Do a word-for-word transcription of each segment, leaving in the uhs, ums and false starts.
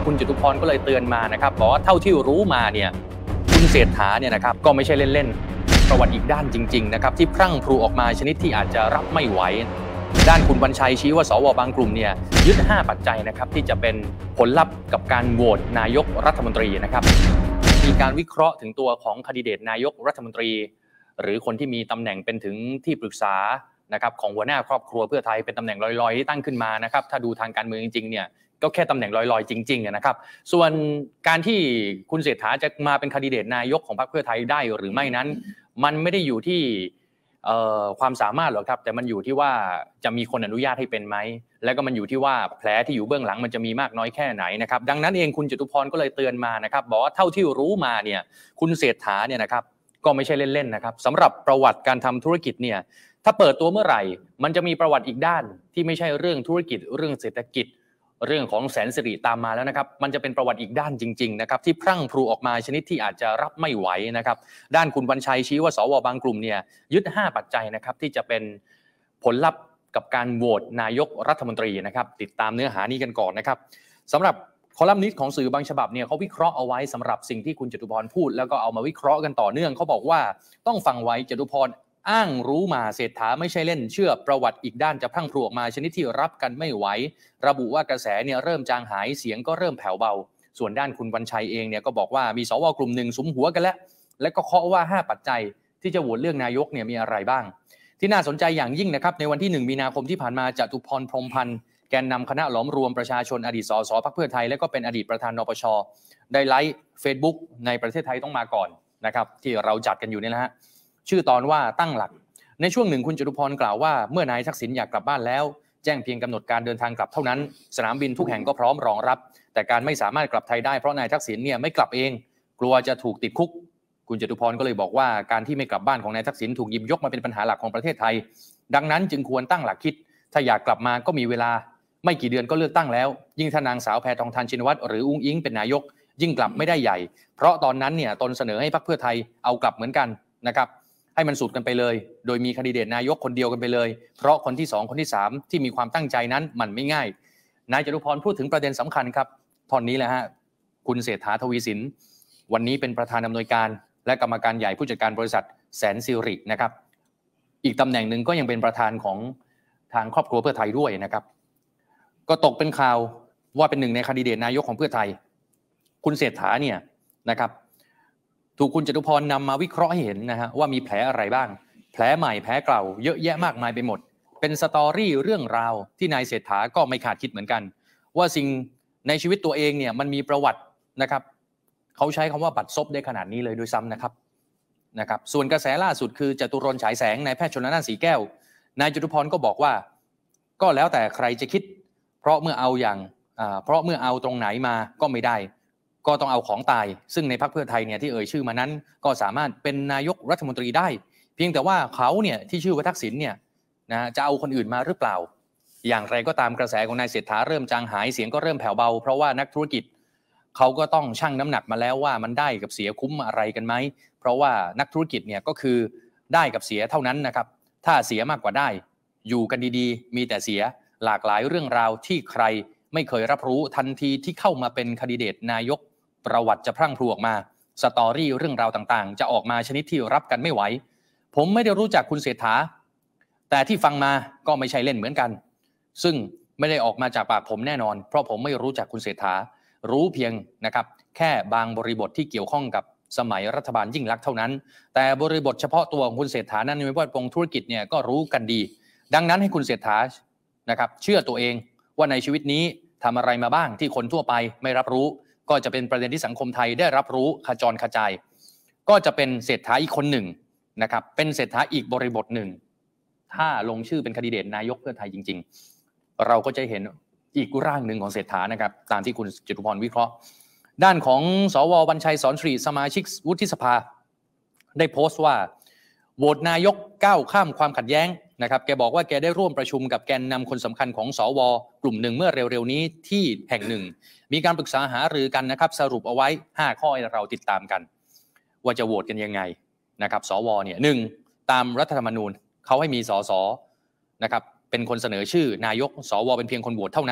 คุณจตุพรก็เลยเตือนมานะครับบอกว่าเท่าที่รู้มาเนี่ยคุณเศรษฐาเนี่ยนะครับก็ไม่ใช่เล่นๆประวัติอีกด้านจริงๆนะครับที่พรั่งพรูออกมาชนิดที่อาจจะรับไม่ไหวด้านคุณวันชัยชี้ว่าสวบางกลุ่มเนี่ยยึดห้าปัจจัยนะครับที่จะเป็นผลลัพธ์กับการโหวตนายกรัฐมนตรีนะครับมีการวิเคราะห์ถึงตัวของแคนดิเดตนายกรัฐมนตรีหรือคนที่มีตำแหน่งเป็นถึงที่ปรึกษานะครับของหัวหน้าครอบครัวเพื่อไทยเป็นตำแหน่งลอยๆที่ตั้งขึ้นมานะครับถ้าดูทางการเมืองจริงๆเนี่ยก็แค่ตำแหน่งลอยๆจริงๆนะครับส่วนการที่คุณเศรษฐาจะมาเป็นแคนดิเดตนายกของพรรคเพื่อไทยได้หรือไม่นั้นมันไม่ได้อยู่ที่ความสามารถหรอกครับแต่มันอยู่ที่ว่าจะมีคนอนุญาตให้เป็นไหมแล้วก็มันอยู่ที่ว่าแผลที่อยู่เบื้องหลังมันจะมีมากน้อยแค่ไหนนะครับดังนั้นเองคุณจตุพรก็เลยเตือนมานะครับบอกว่าเท่าที่รู้มาเนี่ยคุณเศรษฐาเนี่ยนะครับก็ไม่ใช่เล่นๆนะครับสำหรับประวัติการทำธุรกิจเนี่ยถ้าเปิดตัวเมื่อไหร่มันจะมีประวัติอีกด้านที่ไม่ใช่เรื่องธุรกิจเรื่องเศรษฐกิจเรื่องของแสนสิริตามมาแล้วนะครับมันจะเป็นประวัติอีกด้านจริงๆนะครับที่พรั่งพรูออกมาชนิดที่อาจจะรับไม่ไหวนะครับด้านคุณวันชัยชี้ว่าสวบางกลุ่มเนี่ยยึดห้าปัจจัยนะครับที่จะเป็นผลลัพธ์กับการโหวตนายกรัฐมนตรีนะครับติดตามเนื้อหานี้กันก่อนนะครับสำหรับคอลัมนิสต์ของสื่อบางฉบับเนี่ยเขาวิเคราะห์เอาไว้สำหรับสิ่งที่คุณจตุพรพูดแล้วก็เอามาวิเคราะห์กันต่อเนื่องเขาบอกว่าต้องฟังไว้จตุพรอ้างรู้มาเศรษฐาไม่ใช่เล่นเชื่อประวัติอีกด้านจะพรั่งพรูออกมาชนิดที่รับกันไม่ไหวระบุว่ากระแสเนี่ยเริ่มจางหายเสียงก็เริ่มแผ่วเบาส่วนด้านคุณวันชัยเองเนี่ยก็บอกว่ามีสวกลุ่มหนึ่งสุมหัวกันแล้วและก็เคาะว่าห้าปัจจัยที่จะโหวตเลือกนายกเนี่ยมีอะไรบ้างที่น่าสนใจอย่างยิ่งนะครับในวันที่หนึ่งมีนาคมที่ผ่านมาจตุพรพรหมพันธ์แกนนำคณะหลอมรวมประชาชนอดีตสสพรรคเพื่อไทยและก็เป็นอดีตประธานนปช.ได้ไลฟ์ Facebook ในประเทศไทยต้องมาก่อนนะครับที่เราจัดกันอยู่นี่นะฮะชื่อตอนว่าตั้งหลักในช่วงหนึ่งคุณจตุพรกล่าวว่าเมื่อนายทักษิณอยากกลับบ้านแล้วแจ้งเพียงกำหนดการเดินทางกลับเท่านั้นสนามบินทุกแห่งก็พร้อมรองรับแต่การไม่สามารถกลับไทยได้เพราะนายทักษิณเนี่ยไม่กลับเองกลัวจะถูกติดคุกคุณจตุพรก็เลยบอกว่าการที่ไม่กลับบ้านของนายทักษิณถูกหยิบยกมาเป็นปัญหาหลักของประเทศไทยดังนั้นจึงควรตั้งหลักคิดถ้าอยากกลับมาก็มีเวลาไม่กี่เดือนก็เลือกตั้งแล้วยิ่งถ้านางสาวแพทองธารชินวัตรหรืออุ้งอิงเป็นนายกยิ่งกลับไม่ได้ใหญ่เพราะตอนนั้นเนี่ยตนเสนอให้พรรคเพื่อไทยเอากลับเหมือนกันนะครับให้มันสุดกันไปเลยโดยมีแคนดิเดตนายกคนเดียวกันไปเลยเพราะคนที่สองคนที่สามที่มีความตั้งใจนั้นมันไม่ง่ายนายจตุพรพูดถึงประเด็นสำคัญครับตอนนี้แหละฮะคุณเศรษฐาทวีสินวันนี้เป็นประธานอำนวยการและกรรมการใหญ่ผู้จัดการบริษัทแสนสิรินะครับอีกตำแหน่งหนึ่งก็ยังเป็นประธานของทางครอบครัวเพื่อไทยด้วยนะครับก็ตกเป็นข่าวว่าเป็นหนึ่งในแคนดิเดตนายกของเพื่อไทยคุณเศรษฐาเนี่ยนะครับถูกคุณจตุพรนำมาวิเคราะห์ให้เห็นนะฮะว่ามีแผลอะไรบ้างแผลใหม่แผลเก่าเยอะแยะมากมายไปหมดเป็นสตอรี่เรื่องราวที่นายเศรษฐาก็ไม่คาดคิดเหมือนกันว่าสิ่งในชีวิตตัวเองเนี่ยมันมีประวัตินะครับเขาใช้คำว่าบัดซบได้ขนาดนี้เลยด้วยซ้ำนะครับนะครับส่วนกระแสล่าสุดคือจตุรนต์ฉายแสงนายแพทย์ชลน่านสีแก้วนายจตุพรก็บอกว่าก็แล้วแต่ใครจะคิดเพราะเมื่อเอาอย่างเพราะเมื่อเอาตรงไหนมาก็ไม่ได้ก็ต้องเอาของตายซึ่งในพรรคเพื่อไทยเนี่ยที่เอ่ยชื่อมานั้นก็สามารถเป็นนายกรัฐมนตรีได้เพียงแต่ว่าเขาเนี่ยที่ชื่อว่าทักษิณเนี่ยนะจะเอาคนอื่นมาหรือเปล่าอย่างไรก็ตามกระแสของนายเศรษฐาเริ่มจางหายเสียงก็เริ่มแผ่วเบาเพราะว่านักธุรกิจเขาก็ต้องชั่งน้ำหนักมาแล้วว่ามันได้กับเสียคุ้มอะไรกันไหมเพราะว่านักธุรกิจเนี่ยก็คือได้กับเสียเท่านั้นนะครับถ้าเสียมากกว่าได้อยู่กันดีๆมีแต่เสียหลากหลายเรื่องราวที่ใครไม่เคยรับรู้ทันทีที่เข้ามาเป็นแคนดิเดตนายกประวัติจะพรั่งพรูออกมาสตอรี่เรื่องราวต่างๆจะออกมาชนิดที่รับกันไม่ไหวผมไม่ได้รู้จักคุณเศรษฐาแต่ที่ฟังมาก็ไม่ใช่เล่นเหมือนกันซึ่งไม่ได้ออกมาจากปากผมแน่นอนเพราะผมไม่รู้จักคุณเศรษฐารู้เพียงนะครับแค่บางบริบทที่เกี่ยวข้องกับสมัยรัฐบาลยิ่งลักษณ์เท่านั้นแต่บริบทเฉพาะตัวของคุณเศรษฐานั้นในแวดวงธุรกิจเนี่ยก็รู้กันดีดังนั้นให้คุณเศรษฐานะครับเชื่อตัวเองว่าในชีวิตนี้ทำอะไรมาบ้างที่คนทั่วไปไม่รับรู้ก็จะเป็นประเด็นที่สังคมไทยได้รับรู้ขจรกระจายก็จะเป็นเศรษฐาอีกคนหนึ่งนะครับเป็นเศรษฐาอีกบริบทหนึ่งถ้าลงชื่อเป็นแคนดิเดตนายกเพื่อไทยจริงๆเราก็จะเห็นอีกร่างหนึ่งของเศรษฐานะครับตามที่คุณจตุพรวิเคราะห์ด้านของสววันชัยสอนศรีสมาชิกวุฒิสภาได้โพสต์ว่าโหวตนายกก้าวข้ามความขัดแย้งนะครับแกบอกว่าแกได้ร่วมประชุมกับแกนนำคนสำคัญของสวกลุ่มหนึ่งเมื่อเร็วๆนี้ที่แห่งหนึ่งมีการปรึกษาหารือกันนะครับสรุปเอาไว้ห้าข้อให้เราติดตามกันว่าจะโหวตกันยังไงนะครับสวเนี่ยหนึ่งตามรัฐธรรมนูญเขาให้มีสสนะครับเป็นคนเสนอชื่อนายกสวเป็นเพียงคนโหวตเท่านั้น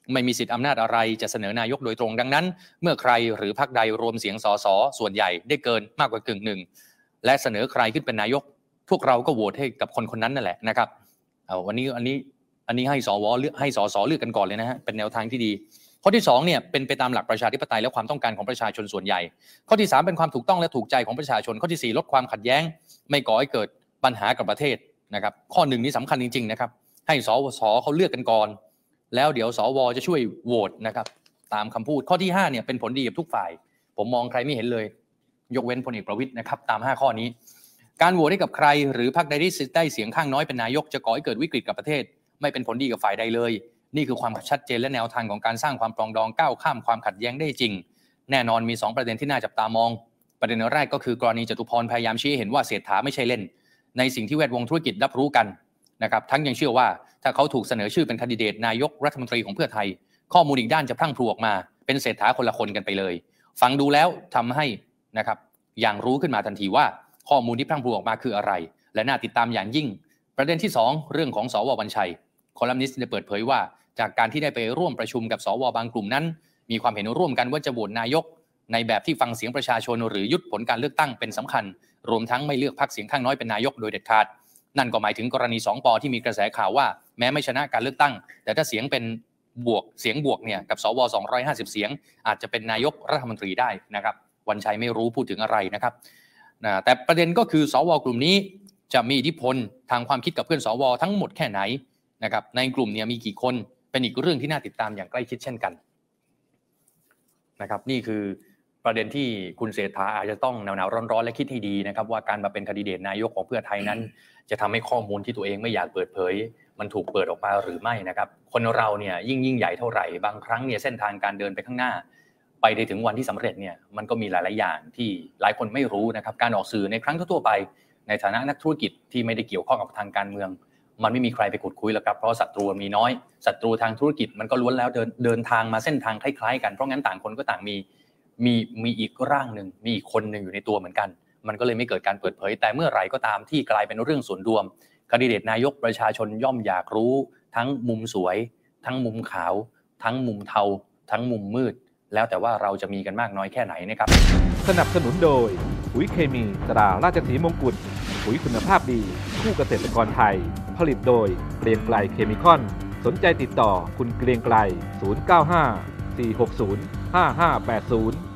ไม่มีสิทธิอำนาจอะไรจะเสนอนายกโดยตรงดังนั้นเมื่อใครหรือพรรคใดรวมเสียงสสส่วนใหญ่ได้เกินมากกว่ากึ่งหนึ่งและเสนอใครขึ้นเป็นนายกพวกเราก็โหวตให้กับคนคนนั้นนั่นแหละนะครับเอาวันนี้อันนี้อันนี้ให้สวเลือกให้สสเลือกกันก่อนเลยนะฮะเป็นแนวทางที่ดีข้อที่สองเนี่ยเป็นไปตามหลักประชาธิปไตยและความต้องการของประชาชนส่วนใหญ่ข้อที่สามเป็นความถูกต้องและถูกใจของประชาชนข้อที่สี่ลดความขัดแย้งไม่ก่อให้เกิดปัญหากับประเทศนะครับข้อหนึ่งนี้สำคัญจริงๆนะครับให้สสเขาเลือกกันก่อนแล้วเดี๋ยวสวจะช่วยโหวตนะครับตามคำพูดข้อที่ห้าเนี่ยเป็นผลดีกับทุกฝ่ายผมมองใครไม่เห็นเลยยกเว้นพลเอกประวิตรนะครับตามห้าข้อนี้การโหวตให้กับใครหรือพรรคใดที่ได้เสียงข้างน้อยเป็นนายกจะก่อให้เกิดวิกฤตกับประเทศไม่เป็นผลดีกับฝ่ายใดเลยนี่คือความชัดเจนและแนวทางของการสร้างความปรองดองก้าวข้ามความขัดแย้งได้จริงแน่นอนมีสองประเด็นที่น่าจับตามองประเด็นแรกก็คือกรณีจตุพรพยายามชี้เห็นว่าเศรษฐาไม่ใช่เล่นในสิ่งที่แวดวงธุรกิจรับรู้กันนะครับทั้งยังเชื่อว่าถ้าเขาถูกเสนอชื่อเป็นแคนดิเดตนายกรัฐมนตรีของเพื่อไทยข้อมูลอีกด้านจะพรั่งพรูออกมาเป็นเศรษฐาคนละคนกันไปเลยฟังดูแล้วทำให้นะครับอย่างรู้ขึ้นมาทันทีว่าข้อมูลที่พรั่งพรูออกมาคืออะไรและน่าติดตามอย่างยิ่งประเด็นที่สองเรื่องของสวบัญชัยคอลัมนิสต์ได้เปิดเผยว่าจากการที่ได้ไปร่วมประชุมกับสวบางกลุ่มนั้นมีความเห็นร่วมกันว่าจะโหวตนายกในแบบที่ฟังเสียงประชาชนหรือยึดผลการเลือกตั้งเป็นสำคัญรวมทั้งไม่เลือกพรรคเสียงข้างน้อยเป็นนายกโดยเด็ดขาดนั่นก็หมายถึงกรณีสองปที่มีกระแสข่าวว่าแม้ไม่ชนะการเลือกตั้งแต่ถ้าเสียงเป็นบวกเสียงบวกเนี่ยกับสวสองร้อยห้าสิบเสียงอาจจะเป็นนายกรัฐมนตรีได้นะครับวันชัยไม่รู้พูดถึงอะไรนะครับแต่ประเด็นก็คือสวกลุ่มนี้จะมีอิทธิพลทางความคิดกับเพื่อนสวทั้งหมดแค่ไหนนะครับในกลุ่มเนี่ยมีกี่คนเป็นอีกเรื่องที่น่าติดตามอย่างใกล้ชิดเช่นกันนะครับนี่คือประเด็นที่คุณเศรษฐาอาจจะต้องหนาวๆร้อนๆและคิดให้ดีนะครับว่าการมาเป็นแคนดิเดตนายกของเพื่อไทยนั้นจะทำให้ข้อมูลที่ตัวเองไม่อยากเปิดเผยมันถูกเปิดออกมาหรือไม่นะครับคนเราเนี่ยยิ่งยิ่งใหญ่เท่าไหร่บางครั้งเนี่ยเส้นทางการเดินไปข้างหน้าไปได้ถึงวันที่สำเร็จเนี่ยมันก็มีหลายๆอย่างที่หลายคนไม่รู้นะครับการออกสื่อในครั้งทั่วไปในฐานะนักธุรกิจที่ไม่ได้เกี่ยวข้องกับทางการเมืองมันไม่มีใครไปขุดคุยหรอกครับเพราะศัตรูมีน้อยศัตรูทางธุรกิจมันก็ล้วนแล้วเดินเดินทางมาเส้นทางคล้ายๆกันเพราะงั้นต่างคนก็ต่างมีมีมีอีกร่างหนึ่งมีอีกคนหนึ่งอยู่ในตัวเหมือนกันมันก็เลยไม่เกิดการเปิดเผยแต่เมื่อไหร่ก็ตามที่กลายเป็นเรื่องส่วนรวมแคนดิเดตนายกประชาชนย่อมอยากรู้ทั้งมุมสวยทั้งมุมขาวทั้งมุมเทาทั้งมุมมืดแล้วแต่ว่าเราจะมีกันมากน้อยแค่ไหนนะครับสนับสนุนโดยปุ๋ยเคมีตราราชสีมงกุฎปุ๋ยคุณภาพดีคู่เกษตรกรไทยผลิตโดยเกรียงไกรเคมีคอนสนใจติดต่อคุณเกรียงไกรศูนย์ เก้า ห้า สี่ หก ศูนย์ ห้า ห้า แปด ศูนย์